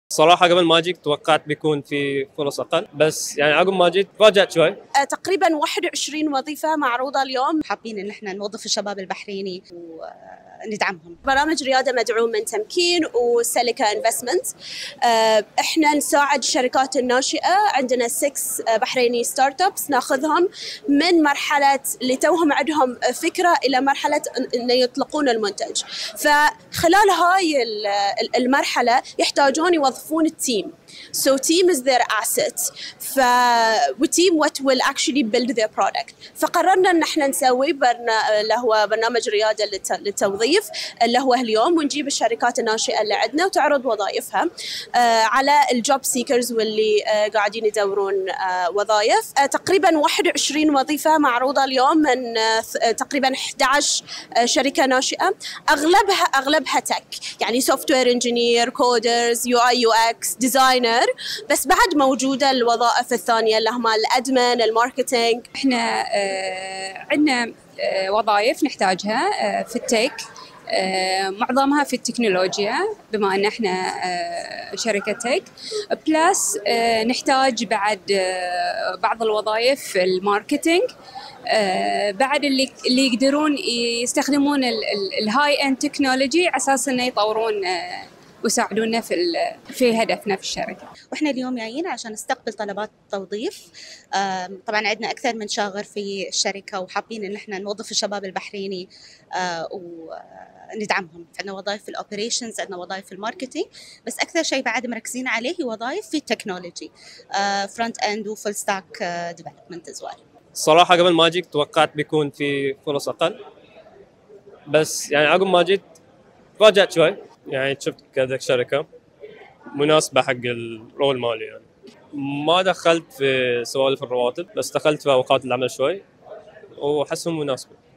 صراحة قبل ما أجيك توقعت بيكون في فرص أقل، بس يعني عقب ما جيت راجعت شوي. تقريبا 21 وظيفة معروضة اليوم. حابين ان احنا نوظف الشباب البحريني وندعمهم. برنامج ريادة مدعوم من تمكين وسيليكا انفستمنت. احنا نساعد الشركات الناشئة، عندنا 6 بحريني ستارت ابس، ناخذهم من مرحلة اللي توهم عندهم فكرة إلى مرحلة أن يطلقون المنتج. فخلال هاي المرحلة يحتاجون يوظفون التيم. So team is their asset. team what will actually build their product. فقررنا ان احنا نسوي اللي هو برنامج ريادة للتوظيف اللي هو اليوم، ونجيب الشركات الناشئة اللي عندنا وتعرض وظائفها على الجوب سيكرز واللي قاعدين يدورون وظائف. تقريبا 21 وظيفة معروضة اليوم من تقريبا 11 شركة ناشئة، اغلبها تك، يعني سوفت وير انجينير، كودرز، يو اي يو اكس، ديزاينر، بس بعد موجودة الوظائف الثانية اللي هم الادمن، الماركتينج. احنا عندنا وظائف نحتاجها في التك، معظمها في التكنولوجيا بما ان احنا شركة تك، بلس نحتاج بعد بعض الوظائف في الماركتينج، بعد اللي يقدرون يستخدمون الهاي اند تكنولوجي على اساس انه يطورون ويساعدونا في هدفنا في الشركة. واحنا اليوم جايين عشان نستقبل طلبات توظيف. طبعا عندنا اكثر من شاغر في الشركة، وحابين ان احنا نوظف الشباب البحريني وندعمهم. عندنا وظائف في الاوبريشنز، عندنا وظائف في الماركتينج، بس اكثر شيء بعد مركزين عليه هي وظائف في التكنولوجي، فرونت اند وفول ستاك ديفلوبمنت از ويل. صراحة قبل ما أجيك توقعت بيكون في فرص أقل، بس يعني عقب ما جيت راجعت شوي، يعني شفت كذا شركة مناسبة حق الرول مالي. يعني ما دخلت في سوالف الرواتب، بس دخلت في أوقات العمل شوي وأحسهم مناسبة.